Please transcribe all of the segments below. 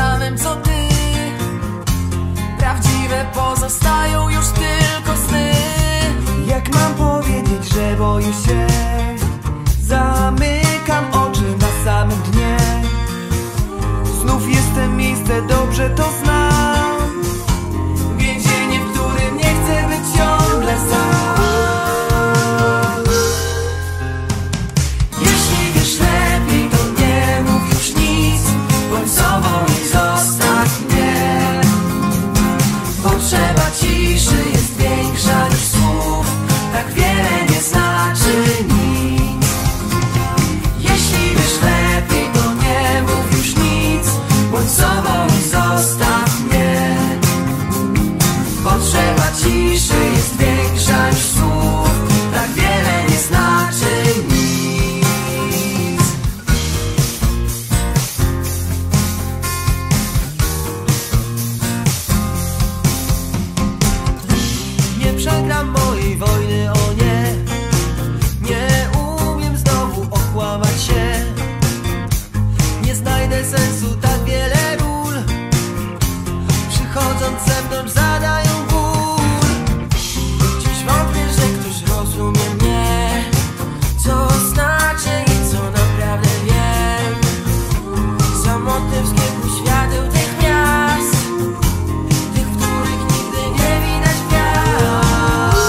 samym co ty. Prawdziwe pozostają już tylko sny. Jak mam powiedzieć, że boję się? Zamykam oczy na samym dnie. Znów jestem miejsce, dobrze to znam. Więzienie, w którym nie chcę być ciągle sam. Jeśli wiesz lepiej, to nie mów już nic. Bądź sobą i zostaw mnie. Potrzeba ciszy jest większa niż słów. Tak wiele nie znaczy nic. Jeśli wiesz lepiej, to nie mów już nic. Bądź sobą i zostaw mnie. Potrzeba ciszy jest większa niż słów. Tak wiele nie znaczy nic. Nie przegram mojej wojny, o nie. Nie umiem znowu okłamać się. Nie znajdę sensu, tak wiele ról przychodząc z zewnątrz zadają ból. Dziś wątpię, że ktoś rozumie mnie, Co znaczy i co naprawdę wiem. Samotny w zgiełku świateł tych miast, tych, w których nigdy nie widać gwiazd.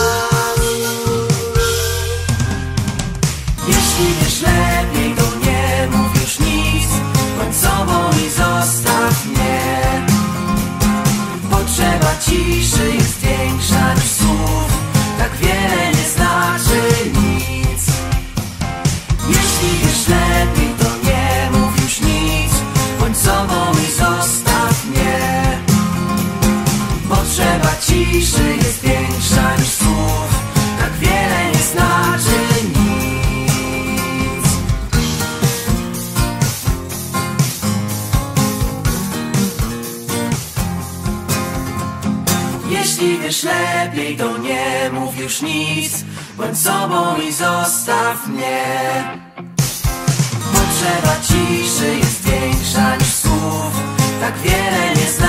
Jeśli wiesz lepiej, to nie mów już nic. Bądź sobą i zostaw mnie. Potrzeba ciszy jest większa niż słów. Tak wiele nie znaczy nic. Jeśli wiesz lepiej, to nie mów już nic. Bądź sobą i zostaw mnie. Potrzeba ciszy jest większa niż słów. Tak wiele nie znaczy nic. Jeśli wiesz lepiej, to nie mów już nic. Bądź sobą i zostaw mnie. Potrzeba ciszy jest większa niż słów. Tak wiele nie znaczy.